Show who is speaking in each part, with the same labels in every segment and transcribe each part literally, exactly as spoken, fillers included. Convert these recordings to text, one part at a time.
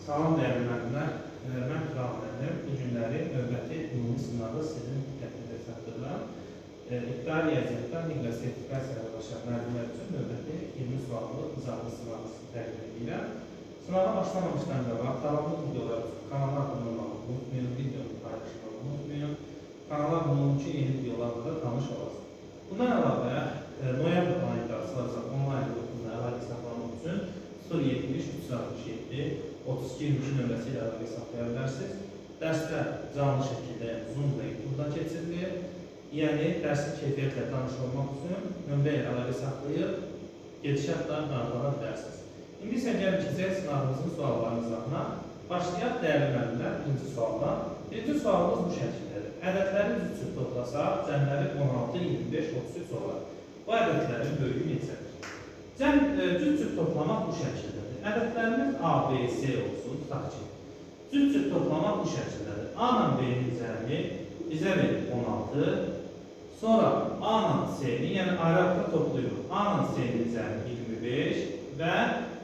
Speaker 1: Salam dəyərli müəllimlər, mən Turan müəllim. Bu günləri növbəti ümumi sınavı sizin diqqətinizə çatdırıram. İbtidai riyaziyyatda liqqa sertifikasiyaya başlayan müəllimlər üçün növbəti iyirmi suallı izahlı sınavı təqdim edirəm. Sınava başlamamışdan qabaq davamlı videolar üçün kanala abunə olmağı unutmayın, videonu paylaşmağı unutmayın. Kanala abunə olun ki, yeni videolarla da tanış olasın. Bundan əlavə, noyabr ayında açılacaq onlayn qrupunda əlaqə saxlamaq üçün sıfır yetmiş üç yüz altmış yeddi otuz iki iyirmi iki nömrəsi ilə əlaqə saxlaya bilərsiniz. Dərslər canlı şəkildə Zoom və YouTube'dan keçirilir. Yəni, dərsin keyfiyyətlə tanış olmaq üçün nömrə ilə əlaqə saxlayıb gedişatla qanıqlana bilərsiniz. İndi isə gəlin keçək sınavımızın suallarının izahına. Başlayaq dəyərli müəllimlər birinci sualdan. Birinci sualımız bu şəkildədir. Ədədləri düz cür toplasaq, cəmləri on altı, iyirmi beş, otuz üç olar. Bu ədədlərin böyüyü neçədir? Cəm düz cür toplamaq bu şəkildədir. Ədədlərimiz A, B, C olsun, tutaq ki. Düz cür toplamaq bu şəkildədir. A ilə B-nin cəmi bizə verir on altı. Sonra A ilə C-ni, yəni ayrı-ayrı toplayırıq. A ilə C-nin cəmi iyirmi beş və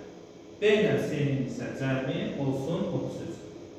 Speaker 1: B ilə C-nin isə cəmi olsun otuz üç.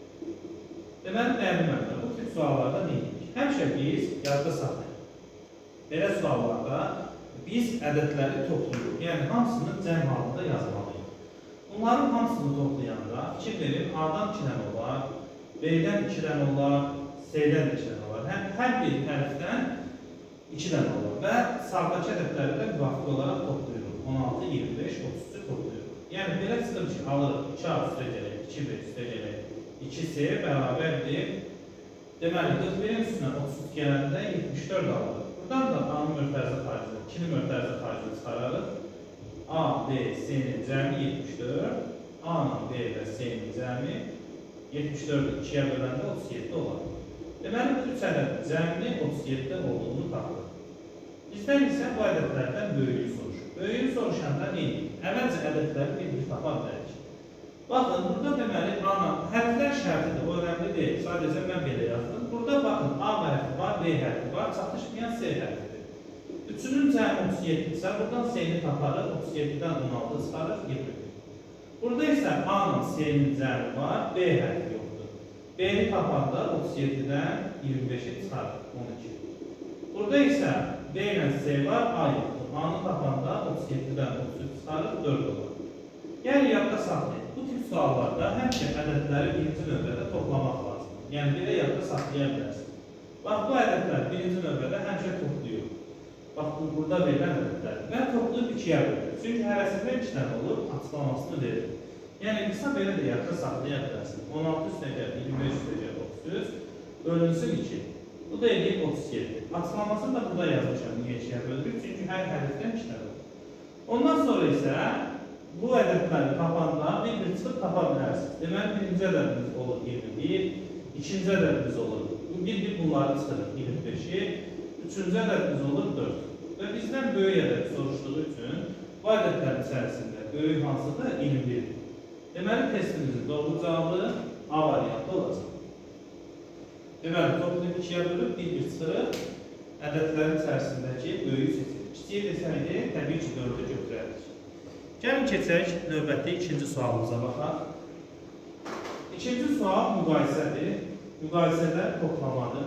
Speaker 1: Deməli, dəyərli müəllimlər, bu tip suallarda nə edirik? Həmişə biz yadda saxlayıq. Belə suallarda biz ədədləri toplayırıq. Yəni, hamısını cəm halında yazmalıyıq. Bunların hamısını toplayanda fikir verin, A-dan iki dənə olar, B-dən iki dənə olar, C-dən iki dənə olar. Hər bir hərfdən iki dənə olar və sağdakı ədədləri də müvafiq olaraq toplayırıq. on altı, iyirmi beş, otuz üçü toplayırıq. Yəni, belə çıxır ki, alırıq iki A üstə gələk, iki B üstə gələk, iki C bərabərdir. Deməli, qırx birin üstünə otuz üç gələndə yetmiş dörd alırıq. Buradan da A-nın mörtərizə xaricini, ikinin mörtərizə xaricini çıxararıq. A, B, C-nin cəmi yetmiş dörd, A ilə B və C-nin cəmi yetmiş dördü ikiyə böləndə otuz yeddi olar. Deməli, bu üç ədədin cəmini otuz yeddi olduğunu tapılır. Bizdən isə bu ədədlərdən böyüyü soruşur. Böyüyü soruşanda neydik? Əvvəlcə ədədləri bir-bir tapa bilərik. Baxın, burada deməli, hərflər şərtidir, o önemli deyil. Sadəcə mən belə yazdım. Burada baxın, A hərfi var, B hərfi var, çatışmayan C hərfidir. Üçünün cəmi otuz yeddi isə, buradan C-ni taparıq, otuz yeddidən on altı çıxarıq, iyirmi bir. Burada isə A ilə C-nin cəmi var, B hərfi yoxdur. B-ni tapanda otuz yeddidən iyirmi beşi çıxarıq, on iki. Burada isə B ilə C var, A yoxdur. A-nı tapanda otuz yeddidən otuz üç çıxarıq, dörd olur. Yəni, yadda saxlayın. Bu tip suallarda həmişə ədədləri birinci növbədə toplamaq lazımdır. Yəni, belə yadda saxlaya bilərsiniz. Bax, bu ədədlər birinci növbədə həmişə toplayır. Bax, burada verilən ədədlər. Və toplayıb ikiyə bölür. Çünki hərəsində iki dənə olur, açıqlamasını verir. Yəni, qısa belə də yadda saxlaya bilərsiniz. on altı üstə gəl, iyirmi beş üstə gəl, otuz üç, bölünsün iki. Bu da eləyib otuz yeddi. Açıqlamasını da burada yazmışam, niyə ikiyə bölürük? Çünki hər hərfdən iki dənə olur. Ondan sonra isə bu ədədləri tapanda bir-bir çıxıb tapa bilərsiniz. Deməli, birinci ədədimiz olur iyirmi bir, ikinci ədədimiz olur. Bir-bir bunları çıxırıq, iyirmi beşi, üçüncü ədədimiz olur dörd. Və bizdən böyük ədəd soruşduğu üçün bu ədədlərin içərisində böyük hansıdır? iyirmi bir. Deməli, testimizin doğru cavabı A variantı olacaq. Deməli, toplayıb ikiyə bölüb, bir-bir çıxırıq, ədədlərin içərisindəki böyüyü seçirik. Kiçiyə desəydi, təbii ki, dördü götürərdik. Gəlin keçək növbəti ikinci sualımıza baxaq. İkinci sual müqayisədir. Müqayisələr toplamadır.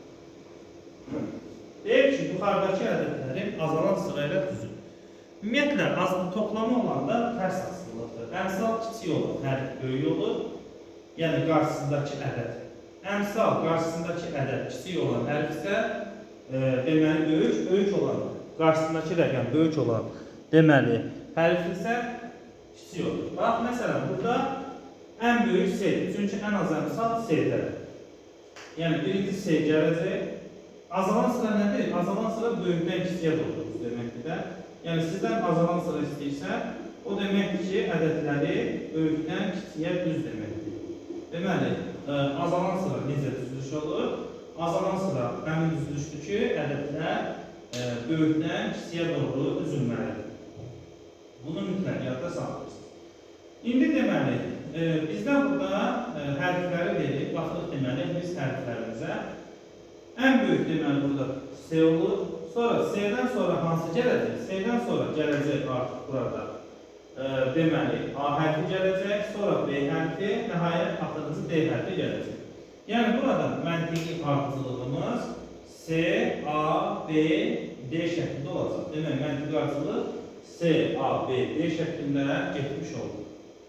Speaker 1: Deyək ki, yuxarıdakı ədədlərin azalan sırayla düzür. Ümumiyyətlə, toplama olanda tərs asılıqdır. Əmsal kiçik olur, hərf böyük olur. Yəni, qarşısındakı ədəd. Əmsal qarşısındakı ədəd kiçik olan hərf isə deməli, böyük, böyük olan, qarşısındakı rəqəm böyük olan deməli, hərf isə kiçik olur. Bax, məsələn, burada ən böyük C-dir. Çünki ən az əmsal C-dədir. Yəni, birinci C gələcək. Azalan sıra nədir? Azalan sıra böyükdən kiçiyə doğru deməkdir də. Yəni, sizdən azalan sıra istəyirsə, o deməkdir ki, ədədləri böyükdən kiçiyə düz deməkdir. Deməli, azalan sıra necə düzülüş olur? Azalan sıra həmin düzülüşdür ki, ədədlər böyükdən kiçiyə doğru düzülməlidir. Bunu mütləq yadda saxlayırsınız. İndi deməli, e, bizdən burada e, hərfləri verib, baxırıq deməli, biz hərflərimizə. Ən böyük deməli burada C olur. Sonra C-dən sonra hansı gələcək? C-dən sonra gələcək artıq burada. E, deməli A hərfi gələcək, sonra B hərfi, nəhayət axırıncı D hərfi gələcək. Yəni burada məntiqi ardıcılığımız C, A, B, D şəklində olacaq. Demək, məntiqi ardıcılıq C, A, B, D şəklində getmiş oldu.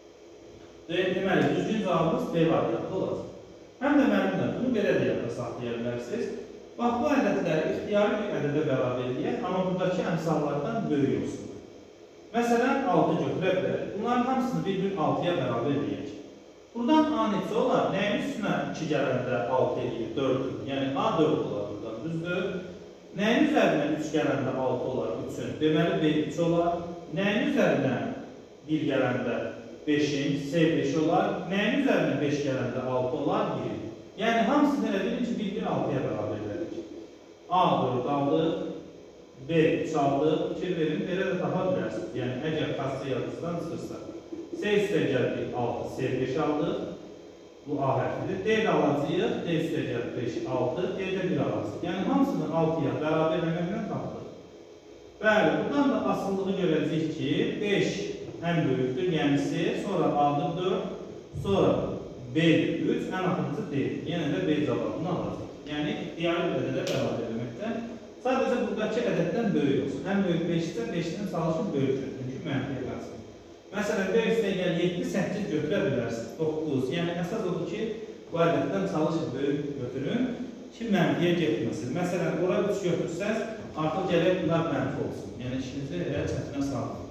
Speaker 1: Deməli, düzgün cavabımız B variantı olacaq. Həm də müəllimlər bunu belə də yadda saxlaya bilərsiniz. Bax, bu ədədləri ixtiyari bir ədədə bərabər eləyək, amma buradakı əmsallardan böyük olsun. Məsələn, altı götürə bilərik. Bunların hamısını bir-bir altıya bərabər eləyək. Buradan A neçə olar? Nəyin üstünə iki gələndə altı eləyir? dörd. Yəni A dörd olar buradan, düzdür? Nəyin üzərindən üç gələndə altı olar? üçün. Deməli, B üç olar. Nəyin üzərindən bir gələndə beşin, C beş olar. Nəyin üzərindən beş gələndə altı olar? bir. Yəni, hamısını elə bilir ki, bir-bir altıya bərabər elədik. A dörd aldıq, B üç aldıq, fikir verin, belə də tapa bilərsiniz. Yəni, əgər xassı yazısından çıxırsa, C üstə gəldik altı, C beş aldıq, bu A hərfidir. D də alacağıq, D üstə gəldik beş, altı, D də bir alacaq. Yəni, hamısını altıya bərabər eləməklə tapdıq. Bəli, buradan da asıllığı görəcəyik ki, beş ən böyükdür, yəni C, sonra A-dır dörd, sonra B-dir üç, ən axırıncı D-dir. Yenə də B cavabını alacaq. Yəni, ixtiyari bir ədədə bərabər eləməkdən sadəcə buradakı ədəddən böyük olsun. Ən böyük beşdirsə, beşdən çalışın böyükdür. Çünki mənfiyə qalsın. Məsələn, B üstə gəl yeddi, səkkiz götürə bilərsiniz. doqquz. Yəni, əsas odur ki, bu ədəddən çalışın böyük götürün ki, mənfiyə getməsin. Məsələn, ora üç götürsəz, artıq gələk bunlar mənfi olsun. Yəni, işinizi elə çətinə salın.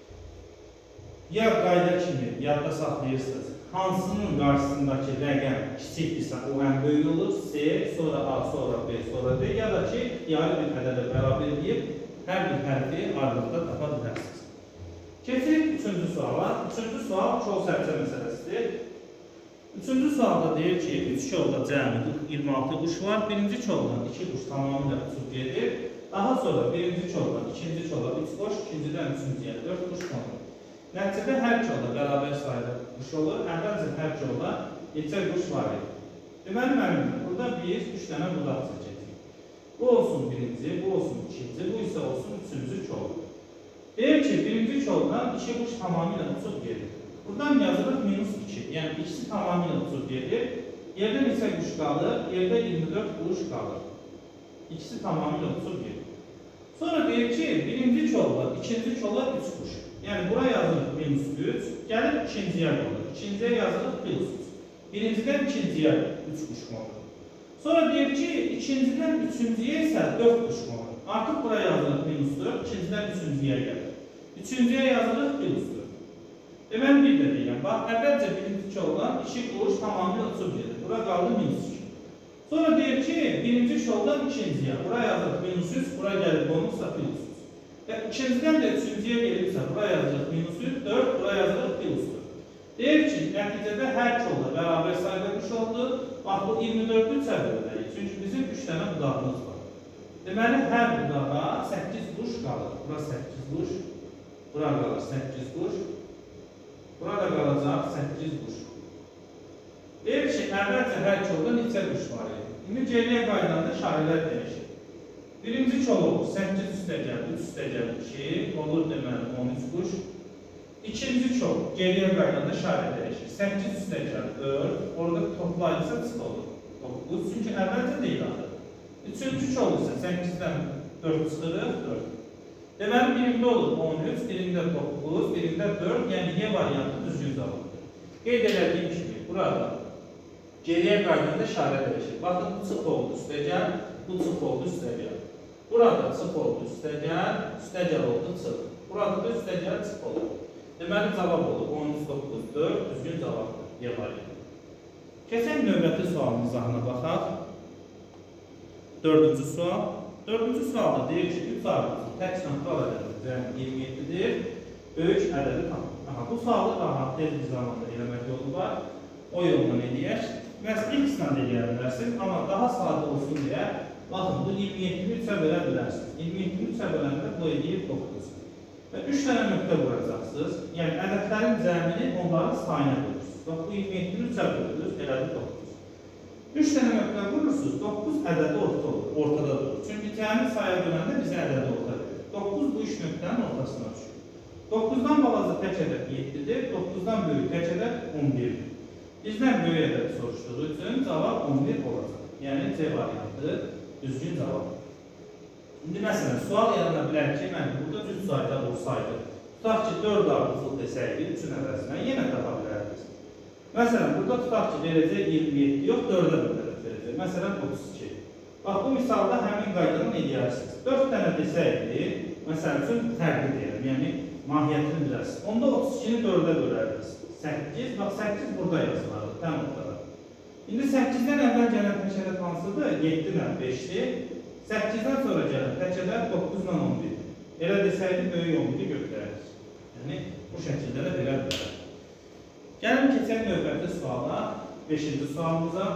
Speaker 1: Ya qayda kimi yadda saxlayırsınız, hansının qarşısındakı rəqəm kiçikdirsə, o ən böyük olur, C, sonra A, sonra B, sonra D, ya da ki, ixtiyari bir ədədə bərabər edib, hər bir hərfi ardıqda tapa bilərsiniz. Keçirik üçüncü suala. Üçüncü sual çol sərçə məsələsidir. Üçüncü sualda deyir ki, üç çolda cəmi iyirmi altı quş var. Birinci çoldan iki quş tamamilə uçub gedir. Daha sonra birinci çoldan ikinci çola üç quş, ikincidən üçüncüyə dörd quş konur. Nəticədə hər çolda bərabər sayıda quş olur. Əvvəlcə hər çolda neçə quş var idi. Deməli, müəllimlər, burada bir, üç dənə budaq çəkəcək. Bu olsun birinci, bu olsun ikinci, bu isə olsun üçüncü çol. Deyir ki, birinci çoldan iki quş tamamilə uçub gedir. Buradan yazılır minus iki, yəni ikisi tamamilə uçub gedir. Yerdə neçə quş qalır? Yerdə iyirmi dörd quş qalır. İkisi tamamilə uçub gedir. Sonra deyir ki, birinci çolda, ikinci çola üç quş. Yəni, bura yazılır minus üç, gəlir ikinciyə qolur. İkinciyə yazılır plus üç. Birincidən ikinciyə üç quş qolur. Sonra deyir ki, ikincidən üçüncüyə isə dörd quş qolur. Artıq bura yazılır minus dörd, ikincidən üçüncüyə gəlir. Üçüncüyə yazılır plus dörd. Deməli, bir də deyirəm, bax, əvvəlcə birinci çoldan iki quş tamamilə uçub gedir. Bura qaldı minus iki. Sonra deyir ki, birinci çoldan ikinciyə, bura yazılır minus üç, bura gəlir bonusla plus üç. Və ikincidən də üçüncüyə gelirsə, bura yazılır minus üç, dörd, bura yazılır plus dörd. Deyir ki, nəticədə hər çolda bərabər sayıda quş oldu. Bax, bu iyirmi dördü çəvirələyik. Çünki bizim üç dənə budağımız var. Deməli, hər budağa səkkiz quş qalır. Bura səkkiz quş, bura qalır səkkiz quş, bura da qalacaq səkkiz quş. Deyir ki, əvvəlcə hər çolda neçə quş var idi? İndi geriyə qaydanda şahilər dəyişir. Birinci çol olur, səkkiz üstə gəl, üç üstə gəl, iki, olur deməli on üç quş. İkinci çol, geriyə qaydanda şahilər dəyişir. səkkiz üstə gəl, dörd, orada toplayıcısa çıx olur, doqquz, çünki əvvəlcə deyil adı. Üçüncü çol isə səkkizdən dörd çıxırıq, dörd. Deməli, birində olur on üç, birində doqquz, birində dörd, yəni Y variantı düzgün cavabdır. Qeyd elədiyim kimi, burada geriyə qaydanda şahilər dəyişir. Baxın, bu çıx oldu üstə gəl, bu çıx oldu üstə gəl. Burada çıx oldu üstə gəl, üstə gəl oldu çıx. Burada da üstə gəl çıx olur. Deməli, cavab olur on üç, doqquz, dörd, düzgün cavabdır. Y variantı. Keçək növbəti sualımızına baxaq. Dördüncü sual. Dördüncü sualda deyir ki, üç ardıcı tək natural ədədir, yəni iyirmi yeddidir, böyük ədədi tapın. Bu sualı daha tez bir zamanda eləmək yolu var. O yolla eləyək. Məhz ilk-islə də eləyə bilərsiniz, amma daha sadə olsun deyə, baxın, bu iyirmi yeddini üçə bölə bilərsiniz. iyirmi yeddini üçə böləndə bu eləyir doqquz. Və üç dənə nöqtə quracaqsınız. Yəni, ədədlərin cəmini onların sayına qoyursunuz. Bax, bu iyirmi yeddini üçə bölürüz, elədir doqquz. üç dənə nöqtə qurursunuz, doqquz ədədi orta olur, ortada durur. Çünki cəmi sayı böləndə bizə ədədi orta verir. doqquz bu üç nöqtənin ortasına düşür. doqquzdan balaca tək ədəd yeddidir, doqquzdan böyük tək ədəd on birdir. Bizdən böyük ədəd soruşduğu üçün cavab on bir olacaq. Yəni C variantı düzgün cavab. İndi məsələn, sual yarana bilər ki, mən burada cüt sayda olsaydı, tutaq ki, dörd ardıcıl desəydi, üçün əvəzinə yenə tapa bilərdiniz. Məsələn, burada tutaq ki, verəcək iyirmi yeddi yox, dördə böləcək verəcək. Məsələn, otuz iki. Bax, bu misalda həmin qaydanı edirsiniz. dörd dənə desəydi, məsəl üçün fərqli deyirəm, yəni mahiyyətini bilirsiniz. Onda otuz ikini dördə bölərdiniz. səkkiz, bax, səkkiz burada yazılardı, təm ortada. İndi səkkizdən əvvəl gələn tək ədəd hansıdır? yeddi ilə beşdir. səkkizdən sonra gələn tək ədəd doqquz ilə on birdir. Elə desəydi, böyük on biri götürərik. Yəni, bu şəkildə də belə bilər. Gəlin, keçək növbəti suala, beşinci sualımıza.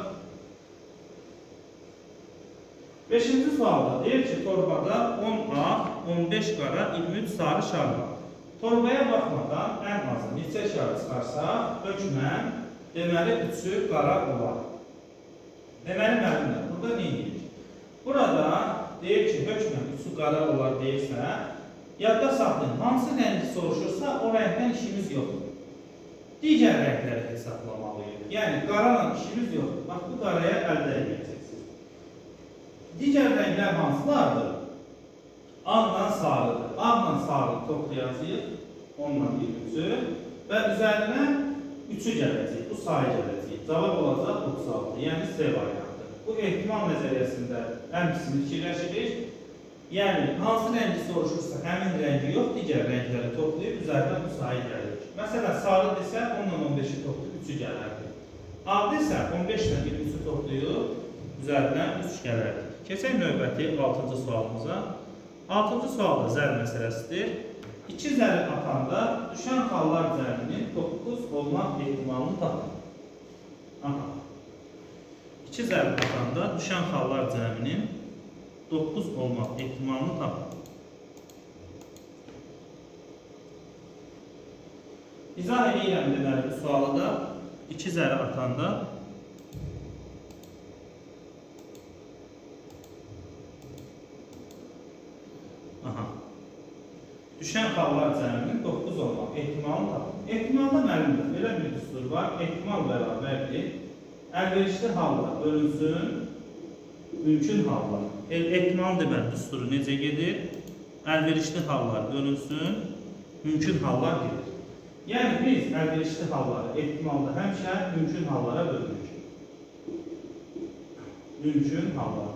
Speaker 1: beşinci sualda deyir ki, torbada on ağ, on beş qara, iyirmi üç sarı şar var. Torbaya baxmadan ən azı neçə şar çıxarsa, hökmən deməli üçü qara olar. Deməli, müəllimlər, burada nə edir? Burada deyir ki, hökmən üçü qara olar deyirsə, yadda saxlayın, hansı rəngi soruşursa, o rəngdən işimiz yoxdur. Digər rəngləri hesablamalıyıq. Yəni, qarala işimiz yoxdur. Bax, bu qaraya əldə edəcəksiniz. Digər rənglər hansılardır? Ağla sarıdır. Ağla sarı toplayacaq, onla iyirmi üçü və üzərinə üçü gələcək, bu sayı gələcək. Cavab olacaq otuz altı, yəni C variantı. Bu ehtimal nəzəriyyəsində ən qismi fikirləşirik. Yəni, hansı rəngi soruşursa, həmin rəngi yox, digər rəngləri toplayıb, üzərindən bu sayı gəlir. Məsələn, sarı desə, onla on beşi toplayıb, üçü gələrdi. Ağ desə, on beş ilə iyirmi üçü toplayıb, üzərindən üç gələrdi. Keçək növbəti altıncı sualımıza. altıncı sualda zərb məsələsidir. İki zəri atanda düşən xallar zərbinin doqquz olmaq ehtimalını tapın. Aha. İki zəri atanda düşən xallar zərbinin doqquz olmaq ehtimalını tapın. İzah edirəm deməli bu sualı da iki zəri atanda Aha. Düşən xallar cəminin doqquz olmaq ehtimalını tapın. Ehtimalda müəllimdir. Belə bir düstur var. Ehtimal bərabərdir. Əlverişli hallar bölünsün, mümkün hallar. Ehtimal deməli düsturu necə gedir? Əlverişli hallar bölünsün, mümkün hallar gedir. Yəni biz əlverişli halları ehtimalda həmişə mümkün hallara bölünür. Mümkün hallar.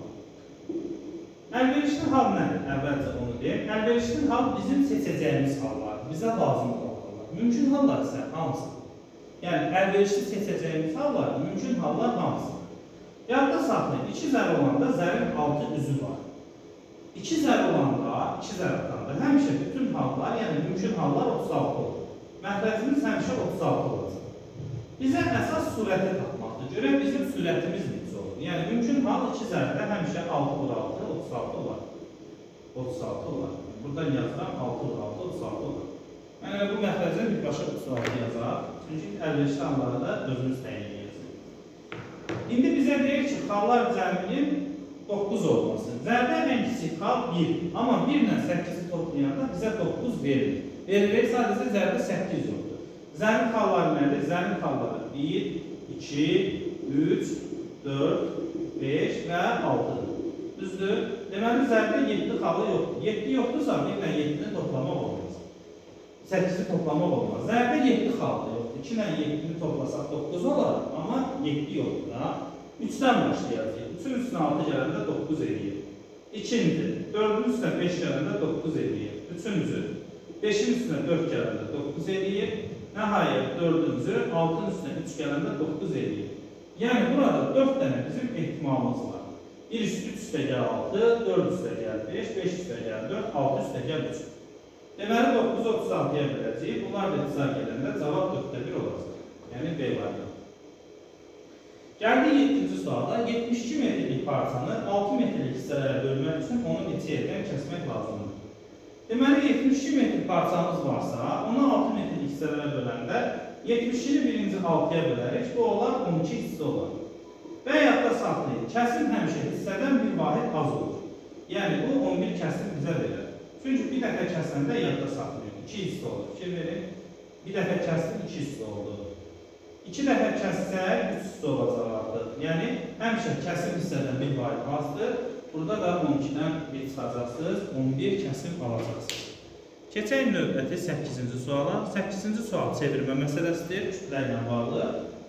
Speaker 1: Əlverişli hal nədir? Əvvəlcə onu deyək. Əlverişli hal bizim seçəcəyimiz hallar, bizə lazım olan hallar. Mümkün hallar isə hamısı. Yəni, əlverişli seçəcəyimiz hallar, mümkün hallar hamısı. Yadda saxlayın, iki zər olanda zərin altı üzü var. İki zər olanda, iki zər atanda həmişə bütün hallar, yəni mümkün hallar otuz altı olur. Məhvəzimiz həmişə otuz altı olacaq. Bizə əsas surəti tapmaqdır. Görək bizim surətimiz necə olur. Yəni, mümkün hal iki zərdə həmişə altı vur altı, otuz altı olar. otuz altı olar. Buradan yazıram, altı vur altı, otuz altı olar. Yəni, bu məhvəzə birbaşa otuz altı yazaq. Çünki əlverişli halları da özümüz təyin edəcək. İndi bizə deyir ki, xallar cəminin doqquz olması. Zərdə ən kiçik xal bir. Amma bir ilə səkkizi toplayanda bizə doqquz verilir. Verilir, sadəcə zərdə səkkiz yoxdur. Zərin xalları nədir? Zərin xalları bir, iki, üç, dörd, beş və altıdır. Düzdür? Deməli, zərdə yeddi xalı yoxdur. yeddi yoxdursa, bir ilə yeddini toplamaq olmaz. səkkizi toplamaq olmaz. Zərdə yeddi xalı yoxdur. iki ilə yeddini toplasaq doqquz olar, amma yeddi yoxdur da. üçdən başlayacaq. üçün üstünə altı gələndə doqquz eləyir. ikinci, dördün üstünə beş gələndə doqquz eləyir. üçüncü, beşin üstünə dörd gələndə doqquz eləyir. Nəhayət, dördüncü, altının üstünə üç gələndə doqquz eləyir. Yəni, burada dörd dənə bizim ehtimalımız var. bir üstə üç üstə gəl altı, dörd üstə gəl beş, beş üstə gəl dörd, altı üstə gəl üç. Deməli, doqquzu otuz altıya böləcəyik. Bunlar da icra gələndə cavab dörddə bir olacaq. Yəni, B variantı. Gəldi yeddinci sualda, yetmiş iki metrlik parçanı altı metrlik hissələrə bölmək üçün onu neçə yerdən kəsmək lazımdır. Deməli, yetmiş iki metrik parçamız varsa, onu altı metrlik hissələrə böləndə yetmiş ikini birinci altıya bölərik, bu olar on iki hissə olar. Və yadda saxlayın, kəsim həmişə hissədən bir vahid az olur. Yəni, bu on bir kəsim bizə verir. Çünki bir dəfə kəsəndə yadda saxlayın, iki hissə olur. Fikir verin, Bir dəfə kəsdim, iki hissə oldu. İki dəfə kəssək, üç hissə olacaq artıq. Yəni, həmişə kəsim hissədən bir vahid azdır. Burada da on ikidən bir çıxacaqsınız, on bir kəsim alacaqsınız. Keçək növbəti səkkizinci suala. səkkizinci sual çevirmə məsələsidir, kütlə ilə bağlı.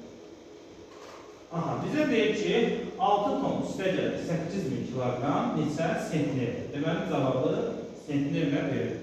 Speaker 1: Aha, bizə deyir ki, altı ton üstə gəlir səkkiz min kiloqram neçə sentner. Deməli, cavabı sentnerlə verir.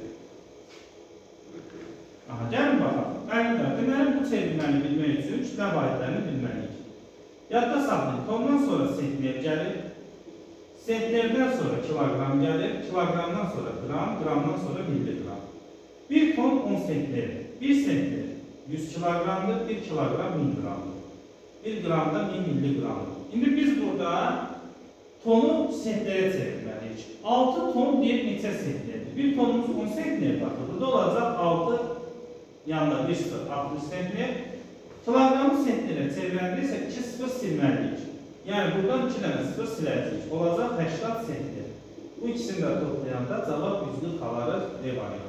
Speaker 1: Aha, gəlin baxaq. Müəllimlər, deməli, bu çevirməni bilmək üçün kütlə vahidlərini bilməliyik. Yadda saxlayın, tondan sonra sentner gəlir, sentnerdən sonra kiloqram gəlir, kiloqramdan sonra qram, qramdan sonra milligram. bir ton on sentner, bir sentner yüz kiloqramdır, bir kiloqram min qramdır. bir qramda min milligramdır. İndi biz burada tonu sentnerə çevirməliyik. altı ton deyib neçə sentnerdir? Bir tonumuz on sentner baxır. Burada olacaq altı yanında bir sıfır, altmış sentner. Kilogramı sentnerə çevirəndə isə iki sıfır silməliyik. Yəni, buradan iki dənə sıfır siləcəyik. Olacaq səksən sentner. Bu ikisini də toplayanda cavab yüz qırx alarıq D variantı.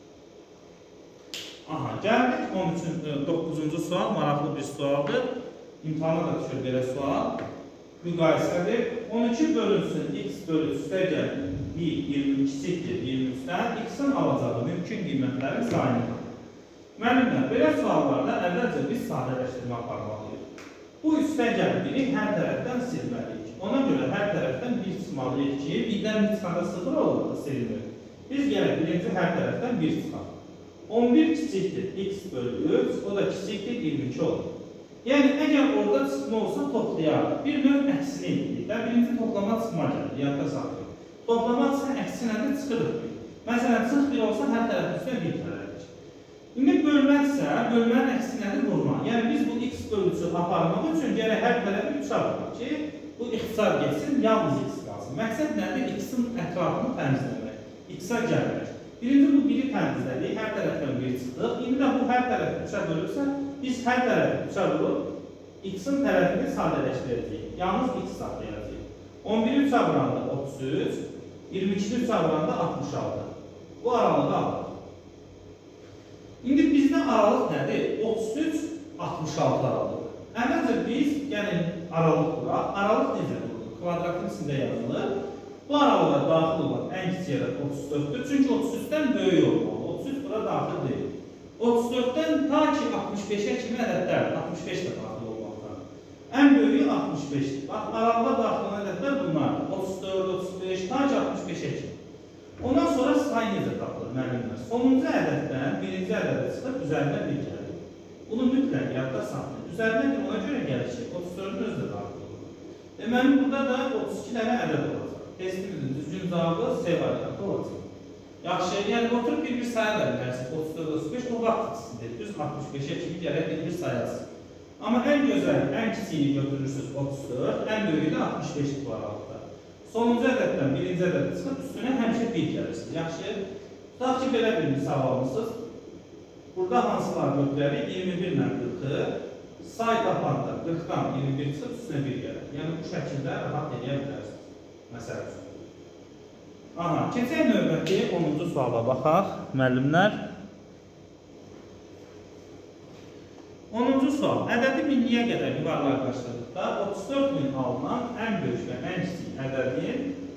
Speaker 1: Aha, gəldik doqquzuncu sual, maraqlı bir sualdır. İmtihana da düşür belə sual. Müqayisədir. on iki bölünsün x bölü üstə gəl bir, iyirmi iki, iyirmi üçdən x-in alacağı mümkün qiymətlərin sayını. Müəllimlər, belə suallarda əvvəlcə biz sadələşdirmə aparmalıyıq. Bu üstə gəl biri hər tərəfdən silməliyik. Ona görə hər tərəfdən bir çıxmalıyıq ki, birdən bir çıxanda sıfır olur da silinir. Biz gələk birinci hər tərəfdən bir çıxalım. on bir kiçikdir x bölü üç, o da kiçikdir iyirmi iki olur. Yəni, əgər orada çıxma olsa toplayarıq. Bir növ əksini edirik. Birinci toplama çıxma gəlir, yadda saxlayın. Toplama çıxsa əksi nədir? Çıxırıq bir. Məsələn, çıx bir olsa hər tərəf üstünə bir tərəfdir. İndi bölməksə, bölmənin əksi nədir? Vurma. Yəni, biz bu x bölü üçü aparmaq üçün gərək hər tərəfi üçə vuraq ki, bu ixtisar geçsin, yalnız x qalsın. Məqsəd nədir? X-in ətrafını təmizləmək. X-a gəlmək. Birinci bu biri təmizlədik, hər tərəfdən bir çıxdıq. İndi də bu hər tərəfi üçə bölürsə, biz hər tərəfi üçə vurub, x-in tərəfini sadələşdirəcəyik. Yalnız x saxlayacağıq. on biri üçə vuranda otuz üç, iyirmi ikini üçə vuranda altmış altı. Bu aralığı alır. İndi bizdə aralıq nədir? otuz üç, altmış altı aralığı. Əvvəlcə biz, gəlin, aralıq quraq. Aralıq necə qurulur? Kvadratın içində yazılır. Bu aralığa daxil olan ən kiçik ədəd otuz dörddür. Çünki otuz üçdən böyük olmalı. otuz üç bura daxil deyil. otuz dördddən ta ki altmış beşə kimi ədədlərdir. altmış beş də daxil olmalıdır. Ən böyüyü altmış beşdir. Bax, aralığa daxil olan ədədlər bunlardır. otuz dörd, otuz beş, ta ki altmış beşə kimi. Ondan sonra say necə tapılır, müəllimlər? Sonuncu ədəddən birinci ədədə çıxıb üzərinə bir gəlir. Bunu mütləq yadda saxlayın. Üzərinə bir ona görə gəlişək. otuz dördün özü də daxil olur. Deməli, burada da otuz iki dənə ədəd olacaq. Testimizin düzgün cavabı C variantı olacaq. Yaxşı, yəni oturub bir-bir saya da bilərsiniz. otuz dörd, otuz beş o vaxt içindir. Düz altmış beşə kimi gərək bir-bir sayasınız. Amma ən gözəl, ən kiçiyini götürürsünüz otuz dörd, ən böyüyü də altmış beşdir bu aralıqda. Sonuncu ədəddən birinci ədəd çıxıb üstünə həmişə bir gəlirsiniz. Yaxşı, tutaq ki, belə bir misal almışsınız. Burada hansılar götürərik? iyirmi bir ilə qırxı, say tapanda qırxdan iyirmi bir çıxıb üstünə bir gəlir. Yəni bu şəkildə rahat edə bilərsiniz. Məsəl üçün. Aha, keçək növbəti onuncu suala baxaq, müəllimlər. onuncu sual. Ədədi milliyə qədər yuvarlaqlaşdırdıqda otuz dörd min alınan ən böyük və ən kiçik ədədin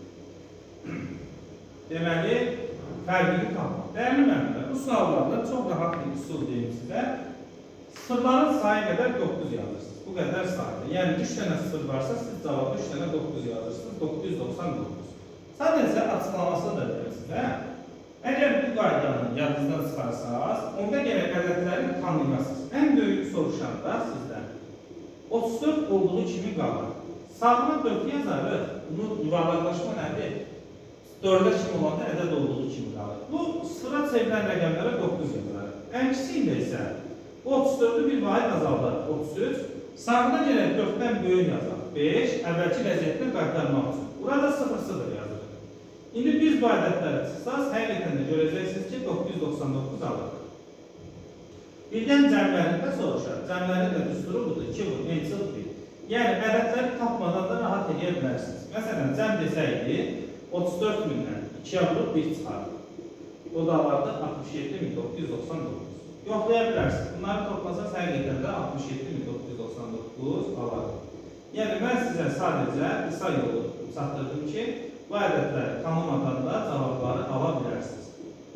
Speaker 1: deməli, fərqini tapmaq. Dəyərli müəllimlər, bu suallarda çox rahat bir üsul deyim sizə. Sıfırların sayı qədər doqquz yazırsınız. Bu qədər sayıdır. Yəni, üç dənə sıfır varsa, siz cavabı üç dənə doqquz yazırsınız. doqquz yüz doxsan doqquz. Sadəcə açıqlaması da deyir sizə. Əgər bu qaydanı yadınızdan çıxarsaq, onda gərək ədədləri tanıyasınız. Ən böyük soruşanda sizdən otuz dörd olduğu kimi qalır. Sağına dörd yazarıq. Bunu yuvarlaqlaşma nədir? dördə kimi olanda ədəd olduğu kimi qalır. Bu, sıfıra çevirən rəqəmlərə doqquz yazarıq. Ən kiçiyində isə otuz dördü bir vahid azaldar, otuz üç. Sağına gərək dörddən böyük yazaq, beş, əvvəlki vəziyyətdən qaytarmaq üçün. Burada sıfır sıfır yazırıq. İndi biz bu ədədləri çıxsaz, həqiqətən də görəcəksiniz ki, doqquz yüz doxsan doqquz alır. Birdən cəmlərində soruşar. Cəmlərin də düsturu budur, iki vur, neçə bir. Yəni, ədədləri tapmadan da rahat edə bilərsiniz. Məsələn, cəm desəydi, otuz dörd mindən ikiyə vurub bir çıxarır. O da alardı altmış yeddi min doqquz yüz doxsan doqquz. Yoxlaya bilərsiniz. Bunları toplasanız həqiqətən də altmış yeddi min doqquz yüz doxsan doqquz alarım. Yəni, mən sizə sadəcə qısa yolu çatdırdım ki, bu ədədləri tanımadan da cavabları ala bilərsiniz.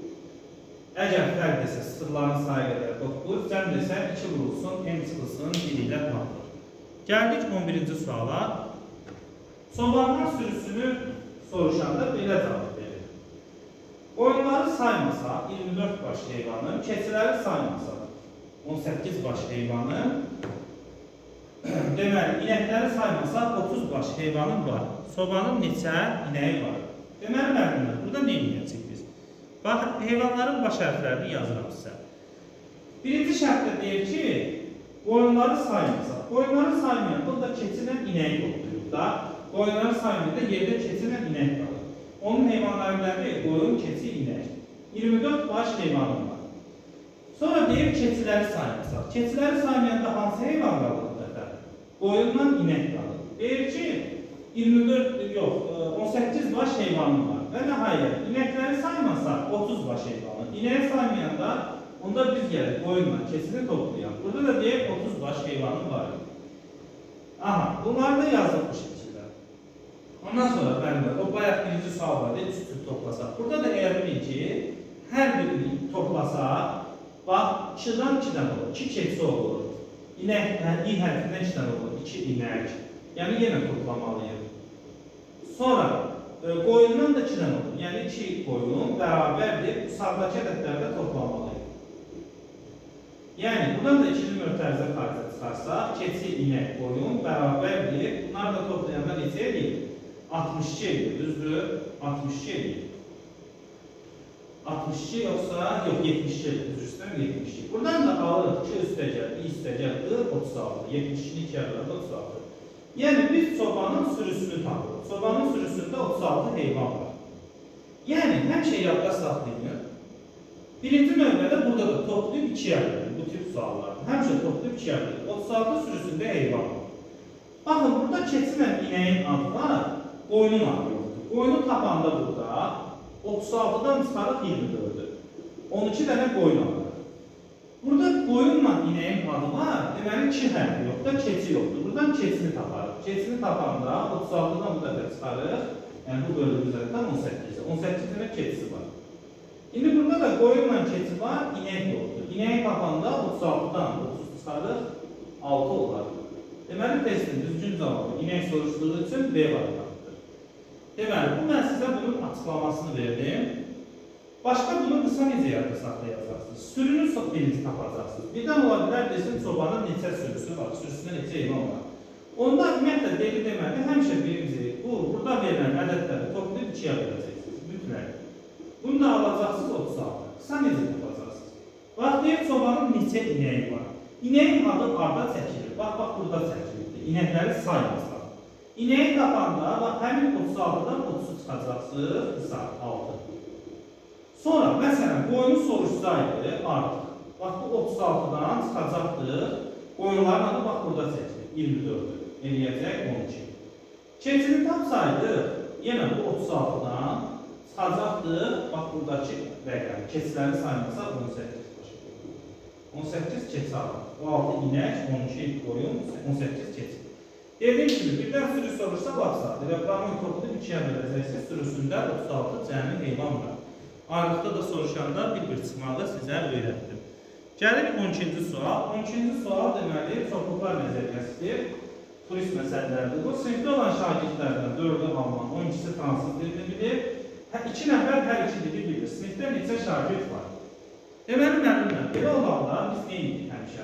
Speaker 1: Əgər fərq desə, sıfırların sayı qədər doqquz, cəm desə iki vurulsun, n çıxılsın, bir ilə tanınır. Gəldik on birinci suala. Çobanlar sürüsünü soruşanda belə cavab verir. Qoyunları saymasa iyirmi dörd baş heyvanın, keçiləri saymasa on səkkiz baş heyvanın, deməli, inəkləri saymasa otuz baş heyvanın var. Sobanın neçə inəyi var? Deməli, müəllimlər, burada nə edəcəyik biz? Bax, heyvanların baş hərflərini yazıram sizə. Birinci şərtdə deyir ki, qoyunları saymasa. Qoyunları saymayan, burada keçinə inəyi toplayır da. Qoyunları saymayanda yerdə keçinə inək qalır. Onun heyvanlarından qoyun, keçi, inək. iyirmi dörd baş heyvanın var. Sonra deyir, keçiləri saymasaq. Keçiləri saymayanda hansı heyvan qalır? Qoyunla inək qalır. Deyir ki, iyirmi dörd, yox, on səkkiz baş heyvanın var. Və nəhayət, inəkləri saymasaq otuz baş heyvanın. İnəyi saymayanda, onda biz gəlir qoyunla keçini toplayaq. Burada da deyir, otuz baş heyvanın var. Aha, bunları da yazılmışıq içində. Ondan sonra bəlimdə, o bayaq birinci sual var, deyil, üst-üst toplasaq. Burada da əgər bilin ki, hər birini toplasaq, bax, ikidən ikidən olur, iki keçi olur. İnək, i hərfindən iki dənə olur, iki inək. Yəni, yenə toplamalıyım. Sonra, e, qoyundan da iki dənə olur. Yəni, iki qoyun bərabərdir, sağdakı ədədlərdə toplamalıyım. Yəni, buradan da ikili mötərizə xaricə çıxarsa, keçi, inək, qoyun bərabərdir. Bunlar da toplayanda neçə edir? altmış iki edir, düzdür? altmış iki edir. altmış iki yoxsa, yox, yetmiş iki edir, düz üstdən yetmiş iki. Buradan da alır iki üstəgəl, i üstəgəldir, otuz altı. yetmiş iki iki yerlərdə otuz altı. Yəni, biz çobanın sürüsünü tanırıq. Çobanın sürüsündə otuz altı heyvan var. Yəni, həmişə yadda saxlayın. Birinci növbədə burada da toplayıb ikiyə bölür, bu tip suallarda. Həmişə toplayıb ikiyə bölür. otuz altı sürüsündə heyvan var. Baxın, burada keçinlə inəyin adı var, qoyunun adı yoxdur. Qoyunu tapanda burada otuz altıdan çıxarıq iyirmi dördü. on iki dənə qoyun alır. Burada qoyunla inəyin adı var, deməli iki hərfi yoxdur, keçi yoxdur. Buradan keçini taparıq. Keçini tapanda otuz altıdan bu dəfə çıxarıq, yəni bu bölümün üzərindən on səkkiz. on səkkiz dənə keçisi var. İndi burada da qoyunla keçi var, inək yoxdur. İnəyi tapanda otuz altıdan otuz çıxarıq, altı olar. Deməli, testin düzgün cavabı inək soruşduğu üçün B variantıdır. Deməli, bu mən sizə bunun açıqlamasını verdim. Başqa bunu qısa necə yadda saxlayacaqsınız? Sürünü birinci tapacaqsınız. Birdən ola bilər, desin, çobanın neçə sürüsü var, sürüsündə neçə heyvan var. Onda ümumiyyətlə deli deməli, həmişə birinci, bu, burada verilən ədədləri toplayıb ikiyə böləcəksiniz, mütləq. Bunu da alacaqsınız otuz altı. Qısa necə tapacaqsınız? Bax, deyir, çobanın neçə inəyi var. İnəyin adı arda çəkilir. Bax, bax, burada çəkilirdir. İnəkləri saymasaq. İnəyi tapanda, bax, həmin otuz altıdan otuzu çıxacaqsınız, qısa, altı. Sonra, məsələn, qoyunu soruşsaydı artıq. Bax, bu otuz altıdan çıxacaqdır. Qoyunların adı, bax, burada çəkilir. iyirmi dördü. Eləyəcək on iki. Keçini tapsaydı, yenə bu otuz altıdan çıxacaqdır. Bax, buradakı rəqəm. Keçiləri saymasa on səkkiz başı. on səkkiz keçi alır. on altı inək, on iki qoyun, on səkkiz keçi. Dediyim kimi, birdən sürü soruşsa, baxsadır. Rəqamın toplayıb ikiyə böləcəksiniz. Sürüsündə otuz altı cəmi heyvan var. Ayrıqda da soruşanda bir-bir çıxmağı sizə öyrətdim. Gəlirik on ikinci sual. on ikinci sual deməli, çoxluqlar nəzəriyyəsidir. Turist məsələlərdir. Bu, sinifdə olan şagirdlərdən dördü alman, on ikisi fransız dilini bilir. İki nəfər hər iki dili bilir. Sinifdə neçə şagird var? Deməli, müəllimlər, belə olanda biz neydik həmişə?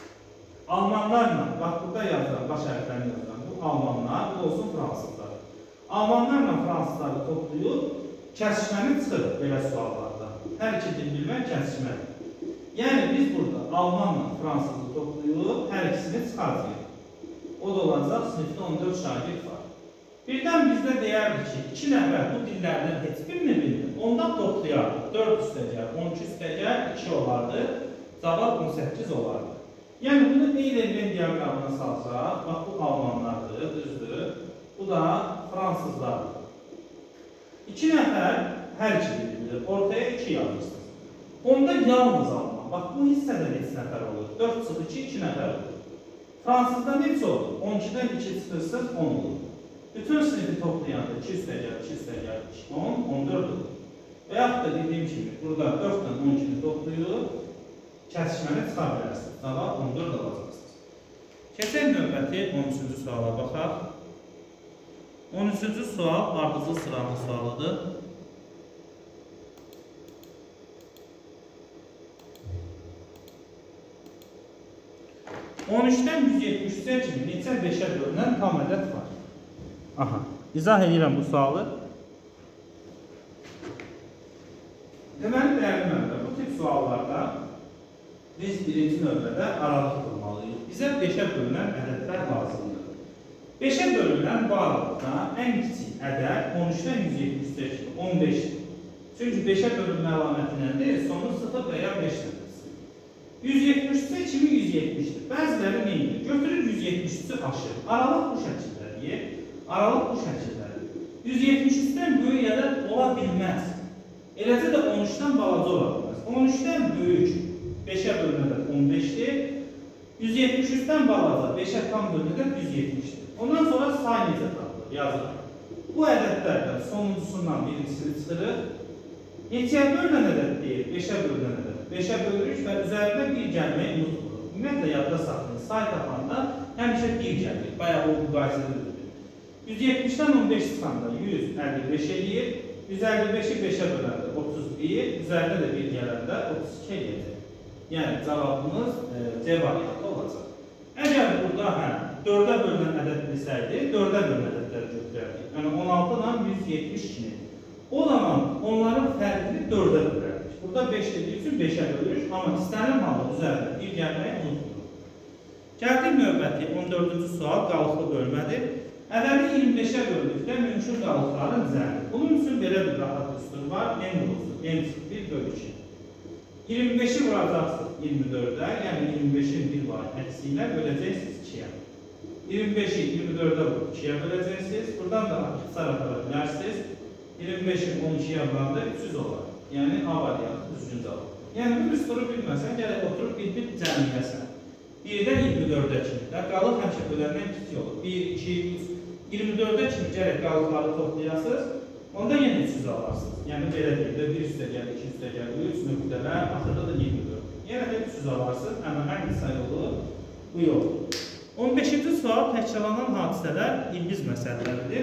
Speaker 1: Almanlarla, bax, burada yazılan, baş hərflərini yazılan, bu almanlar, bu olsun fransızlar. Almanlarla fransızları toplayıb, kəsişməni çıxırıq belə suallarda. Hər iki dil bilmək kəsişmədir. Yəni, biz burada almanla fransızı toplayıb, hər ikisini çıxarcıyıq. O da olacaq, sinifdə on dörd şagird var. Birdən bizdə deyərdik ki, iki nəfər bu dillərdən heç birini bildir. Ondan toplayarıq. dörd üstəgər, on iki üstəgər, iki olardı. Cavab on səkkiz olardı. Yəni, bunu Eylen diaqramına salsaq, bax, bu almanlardır, düzdür. Bu da fransızlardır. İki nəfər hər iki bilir, ortaya iki yazırsınız. Onda yalnız alman. Bax, bu hissədə neçə nəfər olur? dörd çıxı iki, iki nəfər olur. Fransızda neçə olur? on ikidən iki çıxırsız, on olur. Bütün sinifi toplayanda iki üstəgəl, iki üstəgəl, on, on dörd olur. Və yaxud da dediyim kimi, burada dörddən on ikini toplayıb, kəsişməni çıxa bilərsiniz. Cavab on dörd alacaqsınız. Keçək növbəti on üçüncü suala baxaq. on üçüncü sual ardıcıl sıranın sualıdır. on üçdən yüz yetmiş üçə kimi neçə beşə bölünən tam ədəd var? Aha, izah edirəm bu sualı. Deməli, dəyərli müəllimlər, bu tip suallarda biz birinci növbədə aralıq qurmalıyıq. Bizə beşə bölünən ədədlər lazımdır. beşə bölünən bu aralıqda ən kiçik ədəd on üçdən yüz yetmiş üçə kimi on beşdir. Çünki beşə bölünmə əlaməti nədir? Sonu sıfır və ya beş nədir? yüz yetmiş üçə kimi yüz yetmişdir. Bəziləri neydir? Götürür yüz yetmiş üçü aşır. Aralıq bu şəkildədir. Aralıq bu şəkildədir. yüz yetmiş üçdən böyük ədəd ola bilməz. Eləcə də on üçdən balaca ola bilməz. on üçdən böyük beşə bölünən ədəd on beşdir. yüz yetmiş üçdən balaca beşə tam bölünən ədəd yüz yetmişdir. Ondan sonra say necə tapılır? Yazılır. Bu ədədlərdən sonuncusundan birincisini çıxırıq. Neçəyə bölünən ədəd deyil, beşə bölünən ədəd. beşə bölürük və üzərində bir gəlməyi unutmuruq. Ümumiyyətlə, yadda saxlayın, say tapanda həmişə bir gəlir. Bayaq o müqayisədə ödür. yüz yetmişdən on beş çıxanda yüz əlli beş eləyir. yüz əlli beşi beşə böləndə otuz bir, üzərində də bir gələndə otuz iki eləyəcək. Yəni, cavabımız e, C variantı olacaq. Əgər burada hə, dördə bölünən ədəd bilsəydi, dördə bölünən ədədləri götürərdik. Yəni, on altı ilə yüz yetmiş ikini. O zaman onların fərqini dördə bölərdik. Burada beş dediyi üçün beşə bölürük, amma istənilən halda üzərində bir gəlməyi unutmuruq. Gəldik növbəti on dördüncü sual qalıqlı bölmədir. Ədədi iyirmi beşə böldükdə mümkün qalıqların düzəndir. Bunun üçün belə bir rahat üstün var, n vurulsun, n bir bölü iki. iyirmi beşi vuracaqsınız iyirmi dördə, yəni iyirmi beşin bir var əksi ilə böləcəksiniz ikiyə. iyirmi beşi iyirmi dördə vurub ikiyə böləcəksiniz. Buradan da ixtisar apara bilərsiniz. iyirmi beşin on ikiyə vuranda üç yüz olar. Yəni, A variantı düzgün cavab. Yəni, bu üsturu bilməsən, gələk oturub bir-bir cəmləyəsən. birdən iyirmi dördə kimi. Qalıq həmişə böləndən kiçik olur. bir, iki, üç, iyirmi dördə kimi gələk qalıqları toplayasınız. Onda yenə üç yüz alarsınız. Yəni, belə deyil də bir üstə gəl, iki üstə gəl, üç nöqtələr, axırda da iyirmi dörd. Yenə də üç yüz alarsınız, amma hangi say olur? Bu yoldur. on beşinci sual təkrarlanan hadisələr ilbiz məsələləridir.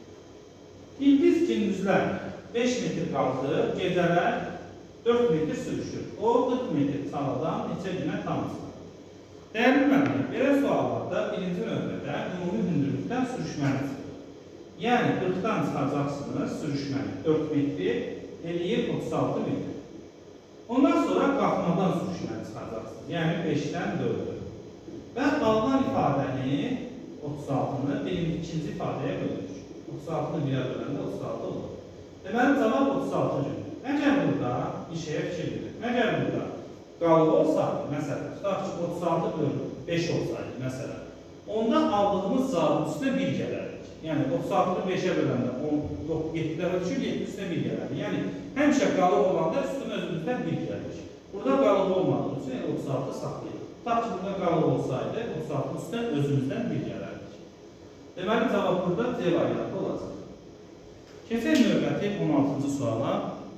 Speaker 1: İlbiz gündüzlər beş metr qalxır, gecələr dörd metr sürüşür. O, qırx metr çaladan neçə günə tanısın. Dəyərli müəllimlər, belə suallarda birinci növbədə ümumi hündürlükdən sürüşməli çıxır. Yəni, qırxdan çıxacaqsınız sürüşməli dörd metri, eləyir otuz altı metr. Ondan sonra qalxmadan sürüşməli çıxacaqsınız. Yəni, beşdən dördə. Və alınan ifadəni otuz altını birinci ikinci ifadəyə bölürük. otuz altını birə böləndə otuz altı olur. Deməli, cavab otuz altı gündür. Əgər burada bir şeyə fikir verir. Əgər burada qalıq olsaydı, məsələn, tutaq ki, otuz altı bölü beş olsaydı, məsələn, onda aldığımız cavabın üstünə bir gələrdik. Yəni, otuz altını beşə böləndə yeddi dəfə düşür, yeddi üstünə bir gələrdik. Yəni, həmişə qalıq olanda üstün özümüzdən bir gəlir. Burada qalıq olmadığı üçün otuz altı saxlayırıq. Tutaq ki, burada qalıq olsaydı, otuz altı üstünə özümüzdən bir gələrdik. Deməli, cavab burada C variantı olacaq. Keçək növbəti on altıncı suala.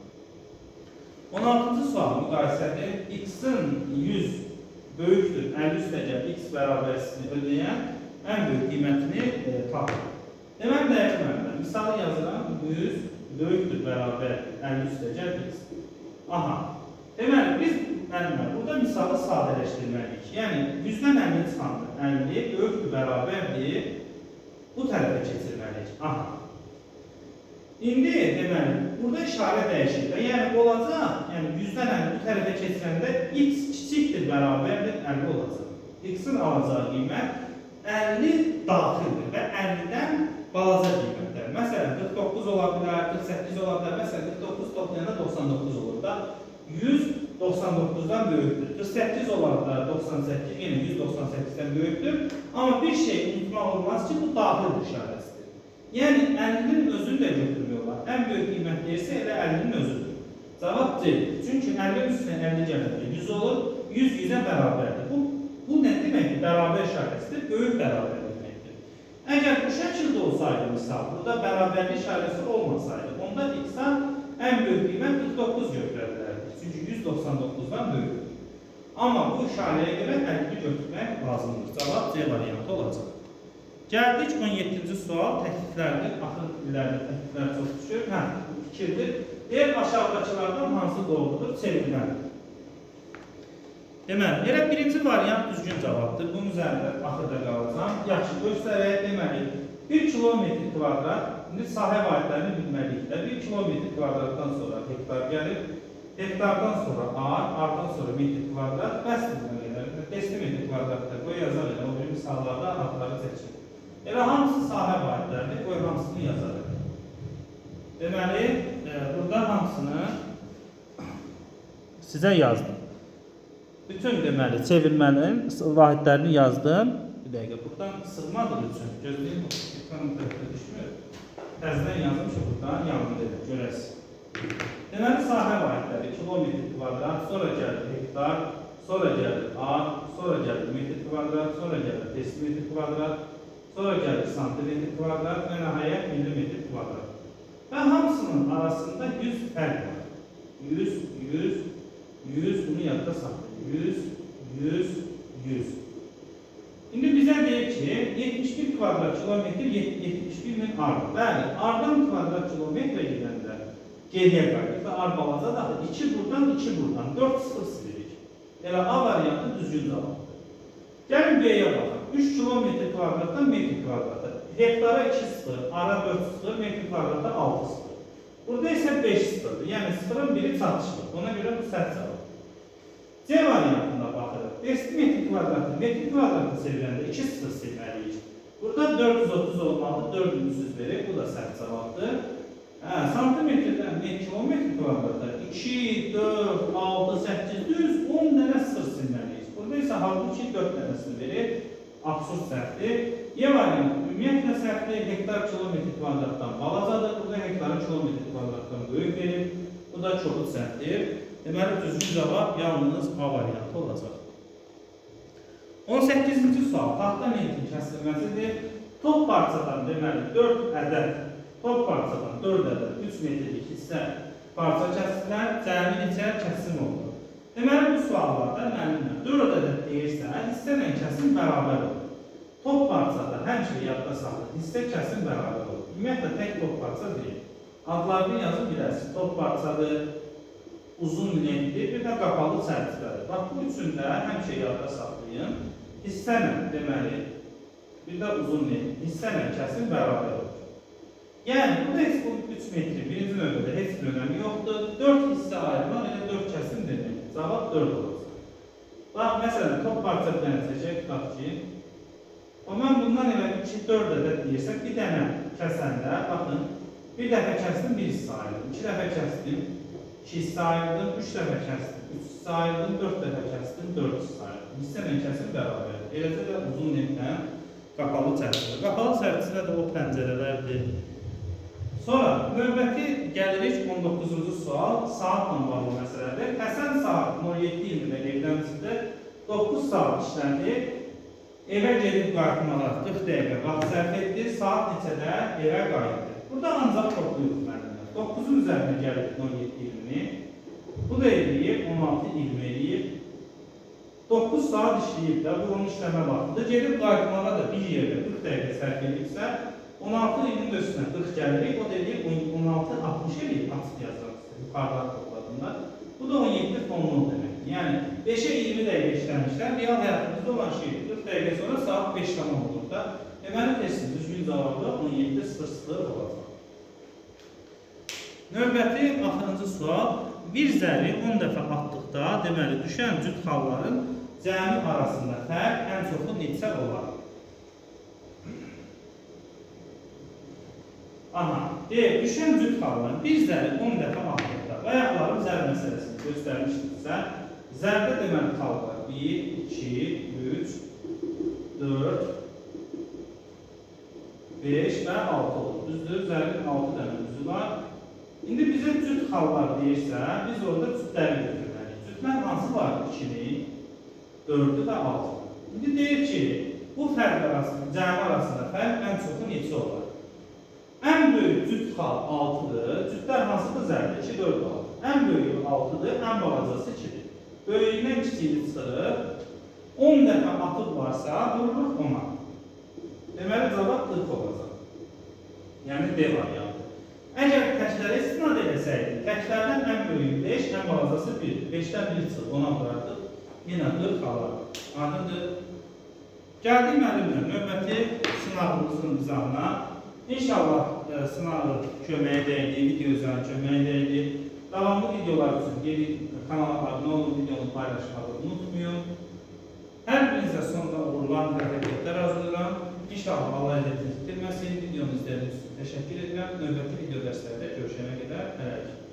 Speaker 1: on altıncı sual müqayisədir. X-in yüz böyükdür, əlli üstəgəl x bərabərsini ödəyən ən böyük qiymətini e, tapır. Deməli, dəyərli müəllimlər, misalı yazıram, yüz böyükdür bərabər əlli üstəgəl x. Aha, deməli, biz müəllimlər, burada misalı sadələşdirməliyik. Yəni, yüzdən əlli çıxandır, əlli böyükdür bərabərdir, bu tərəfə keçirməliyik. Aha. İndi, deməli, burada işarə dəyişir və yəni olacaq, yəni yüzdən əlli bu tərəfə keçirəndə x kiçikdir, bərabərdir, əlli olacaq. X-in alacağı qiymət əlli daxildir və əllidən balaca qiymətlər. Məsələn, qırx doqquz ola bilər, qırx səkkiz ola bilər, məsələn, qırx doqquz toplayanda doxsan doqquz olur da, yüz doxsan doqquzdan böyükdür. qırx səkkiz olarında doxsan səkkiz, yenə yüz doxsan səkkizdən böyükdür. Amma bir şey unutmaq olmaz ki, bu daxildir işarəsidir. Yəni, əllinin özünü də götürmüyorlar. Ən böyük qiymət deyirsə, elə əllinin özüdür. Cavab C. Çünki əlli üstünə əlli gələndə yüz olur, yüz yüzə bərabərdir. Bu, bu nə deməkdir? Bərabər işarəsidir, böyük bərabər deməkdir. Əgər bu şəkildə olsaydı, misal, burada bərabərlik işarəsi olmasaydı, onda x-dan ən böyük qiymət qırx doqquz götürə bilərdik. Çünki yüz doxsan doqquzdan böyükdür. Amma bu işarəyə görə əlli götürmək lazımdır. Cavab C variantı olacaq. Gəldik on yeddinci sual, təkliflərdir. Axır illərdə təkliflər çox düşür. Hə, fikirdir. Deyək, aşağıdakılardan hansı doğrudur? Çevirməndir. Deməli, elə birinci variant düzgün cavabdır. Bunun üzərində axırda qalacaq. Yaxşı, göstərək deməli, bir kilometr kvadrat, indi sahə vahidlərini bilməliyikdə, bir kilometr kvadratdan sonra hektar gəlir, hektardan sonra ar, ardan sonra metr kvadrat, bəsdir, desimetr kvadratdır. Qoy yazar elə, o bir misallarda adları seçin. Elə hamısı sahə vahidləridir, qoy hamısını yazar elə. Deməli, e, burada hamısını sizə yazdım. Bütün deməli, çevirmənin vahidlərini yazdım. Bir dəqiqə, buradan sığmadır üçün. Gözləyim, ekranın tərəfdə düşmür. Təzdən yazdım ki, buradan yanında edir, görəsiz. Deməli, sahə vahidləri, kilometr kvadrat, sonra gəlir hektar, sonra gəlir ar, sonra gəlir metr kvadrat, sonra gəlir desimetr kvadrat, sonra gəlir santimetr kvadrat və nəhayət millimetr kvadrat. Və hamısının arasında yüz fərq var. yüz, yüz, yüz, bunu yadda saxlayın. yüz, yüz, yüz. İndi bizə deyir ki, yetmiş bir kvadrat kilometr yetmiş bir min ardır. Bəli, ardan kvadrat kilometrə gedəndə geriyə qayıdır və ar balaca da iki buradan, iki buradan, dörd sıfır silirik. Elə A variantı düzgün cavabdır. Gəlin B-yə baxın. üç kilometr kvadratdan metr kvadratda. Hektara iki sıfır, ara dörd sıfır, metr kvadratda altı sıfır. Burada isə beş sıfırdır. Yəni sıfırın biri çatışmır. Ona görə bu səhv cavab. C variantına baxırıq. Desimetr kvadratı, metr kvadratını seviləndə iki sıfır silməliyik. Burada dörd yüz otuz olmalı, dörd yüz verir. Bu da səhv cavabdır. Hə, santimetrdən kilometr kvadratda iki, dörd, altı, səkkiz, düz on dənə sıfır silməliyik. Burada isə halbuki dörd dənəsini verir. Absurd səhvdir. Y variantı ümumiyyətlə səhvdir. Hektar kilometr kvadratdan balacadır. Burada hektarın kilometr kvadratdan böyük verir. Bu da çoxu səhvdir. Deməli, düzgün cavab yalnız A variantı olacaq. on səkkizinci sual. Taxta neyin kəsilməsidir. Top parçadan deməli dörd ədəd, top parçadan dörd ədəd üç metrlik hissə parça kəsilər, cəmi neçə kəsim olur. Deməli, bu suallarda müəllimlər dörd ədəd deyirsə, hissə ilə kəsim bərabər olur. Top parçada həmişə yadda saxlayın, hissə kəsim bərabər olur. Ümumiyyətlə, tək top parça deyil. Adlarını yazın bilərsiniz. Top parçadır, uzun lentdir, bir də qapalı çərçivədir. Bax, bu üçündə həmişə yadda saxlayın. Hissə ilə, deməli, bir də uzun lent, hissə ilə kəsim bərabər olur. Yəni, burada heç bu üç metri birinci növbədə heç bir önəmi yoxdur. dörd hissə ayrılan elə dörd kəsim demək. Cavab dörd olacaq. Bax, məsələn, top parça bir dənə seçək, tutaq ki, o mən bundan elə iki, dörd ədəd deyirsək, bir dənə kəsəndə, baxın, bir dəfə kəsdim, bir hissə ayrıldım, iki dəfə kəsdim, iki hissə ayrıldım, üç dəfə kəsdim, üç hissə ayrıldım, dörd dəfə kəsdim, dörd hissə ayrıldım. Hissə ilə kəsim bərabər. Eləcə də uzun lentlə qapalı çərçivə. Qapalı çərçivə də o pəncərələrdir. Sonra, növbəti gəlirik on doqquzuncu sual, saatla bağlı məsələdir. Həsən saat on yeddi iyirmidə evdən çıxdı, doqquz saat işləndi, evə gedib qayıtmalar qırx dəqiqə vaxt sərf etdi, saat neçədə evə qayıtdı. Burada ancaq toplayırıq müəllimlər. doqquzun üzərinə gəlir on yeddi iyirmi, bu da eləyib, on altı iyirmi eləyib, doqquz saat işləyib də, bu onun işləmə vaxtıdır. Gedib qayıtmağa da bir yerdə qırx dəqiqə sərf edibsə, on altı iyirminin üstünə qırx gəlirik, o deyib on altı altmış eləyib, açıq yazarıq yuxarılar topladığında. Bu da on yeddi fonlu deməkdir. Yəni, beşə iyirmi dəqiqə işləmişlər, real həyatımızda olan şeydir. qırx dəqiqə sonra saat beş tamam olur da, deməli testin düzgün cavabı on yeddi sıfır sıfır olacaq. Növbəti, axırıncı sual, bir zəri on dəfə atdıqda, deməli, düşən cüt xalların cəmi arasında fərq ən çoxu neçə olar? Aha, deyək, düşən cüt xalların bir zəri on dəfə atdıqda, ayaqların zər məsələsini göstərmişdirsə, zərdə deməli xallar bir, iki, üç, dörd, beş və altı olur. Düzdür, zərin altı dənə düzü var. İndi bizə cüt xallar deyirsə, biz orada cütləri götürməliyik. Cütlər hansı var? ikini, dördü və altı. İndi deyir ki, bu fərq arasında, cəmi arasında fərq ən çoxu neçə olar? Ən böyük cüt xal altıdır. Cütlər hansıdır? Zərdə iki, dörd, altı. Ən böyük altıdır, ən balacası ikidir. Böyüyündən kiçiyini çıxırıq. on dəfə atıb varsa, vururuq ona. Deməli, cavab qırx olacaq. Yəni, D variantı. Əgər təklərə istinad edəsəydik, təklərdən ən böyük beş, ən balacası bir. beşdən bir çıxır, ona bıraxdıq. Yenə qırx alar. Aydındır. Gəldik müəllimlə, növbəti sınavımızın izahına. İnşallah e, sınağı köməyə dəydi, video üzərində köməyə dəydi. Davamlı videolar üçün gelin kanala abunə olun, videonu paylaşmağı unutmayın. Hər birinizə sonunda uğurlar, hərəkətlər hazırlayıram. İnşallah Allah əllərini itirməsin. Videonu izlədiyiniz üçün təşəkkür edirəm. Növbəti video dərslərdə görüşənə qədər hərəkət.